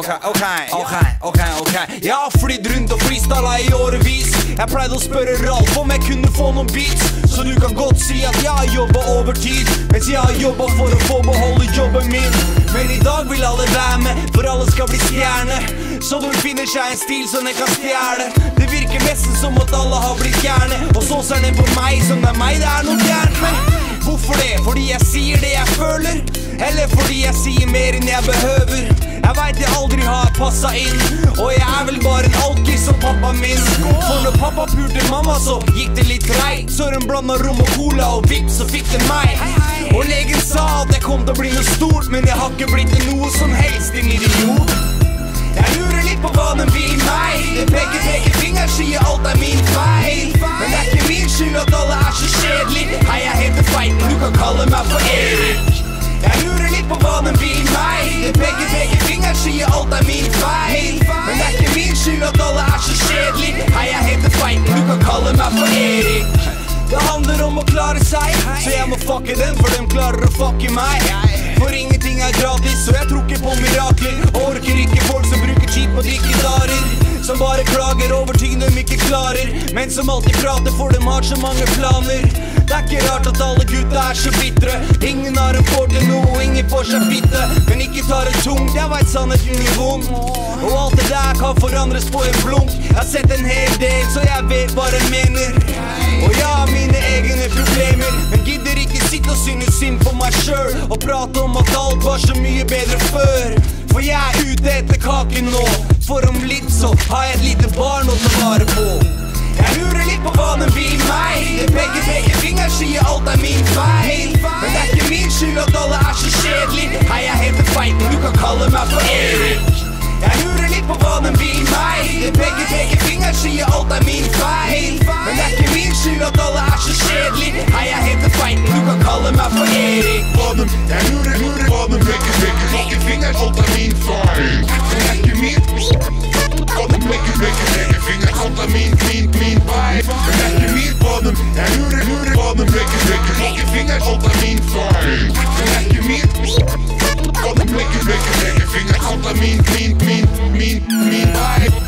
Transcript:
Jeg har flydd rundt og freestyla i årevis. Jeg pleide å spørre Ralf om jeg kunne få noen beats, så du kan godt si at jeg har jobbet overtid, mens jeg har jobbet for å få beholde jobben min. Men i dag vil alle være med, for alle skal bli stjerne. Så de finner seg en stil som de kan stjerne. Det virker nesten som at alle har blitt gærne, og så ser de på meg som det er meg det er noe gærent med. Hvorfor det? Fordi jeg sier det jeg føler? Eller fordi jeg sier mer enn jeg behøver? Jeg vet jeg aldri har passet inn, og jeg er vel bare en alkis som pappa min. For når pappa pulte mamma så gikk det litt greit, så den blandet rom og cola, og vips så fikk det meg. Og legen sa at jeg kom til å bli noe stort, men jeg har ikke blitt til noe som helst, din idiot. Jeg lurer litt på hva den vil meg. Det pekefinger sier alt er min feil, men det er ikke min skyld at alle er så kjedelig. Hei, jeg heter Feit, men du kan kalle meg for Erik. Jeg lurer litt på hva den vil meg. Det pekefinger sier alt er min feil, men det er ikke min skyld at alle er så kjedelig. Hei, jeg heter Feit, men du kan kalle meg for Erik. Det handler om å klare seg, så jeg må fucke dem, for dem klarer å fucke meg. For ingenting er gratis, så jeg tror ikke på mirakler. Orker ikke folk som bruker tid på drikkedarer, som bare klager over ting de ikke klarer, men som alltid prater for dem har så mange planer. Det er ikke rart at alle gutta er så bittre. Ingen har en får til noe, ingen får seg fitte. Men ikke tar det tungt, jeg vet sannheten er vond, og alt det der kan forandres på en blunk. Jeg har sett en hel del, så jeg vet hva jeg mener, og jeg har mine egne problemer, men gidder ikke sitte og synes synd på meg selv og prate om at alt var så mye bedre før. For jeg er ute etter kaken nå, for om litt så har jeg et lite barn å ta vare på. Jeg lurer litt på hva den vil meg. Det pekefinger sier alt er min feil, men det er ikke min skyld at alle er så kjedelig. Hei, jeg heter Feit, men du kan kalle meg for Erik. Jeg lurer litt på hva den vil meg. Det pekefinger sier alt er min feil, men det er ikke min skyld at alle er så kjedelig. Hei, jeg heter Feit, men du kan kalle meg for Erik. Jeg lurer hva den pekefinger alt er min feil, men det er ikke min. Hva den pekefinger alt er min feil, men det er ikke min. Jeg lurer hva den pekefinger alt er min feil, men det er ikke min. Hva den pekefinger alt er min feil.